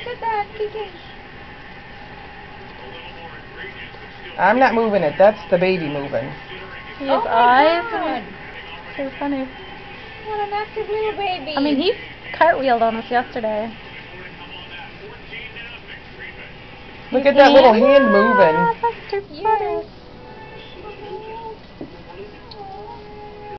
look at that, Kiki. I'm not moving it. That's the baby moving. His Oh eyes. my God. So funny. What an active little baby. I mean, he cartwheeled on us yesterday. Look at that little hand moving. Ah, that's too funny. Yes.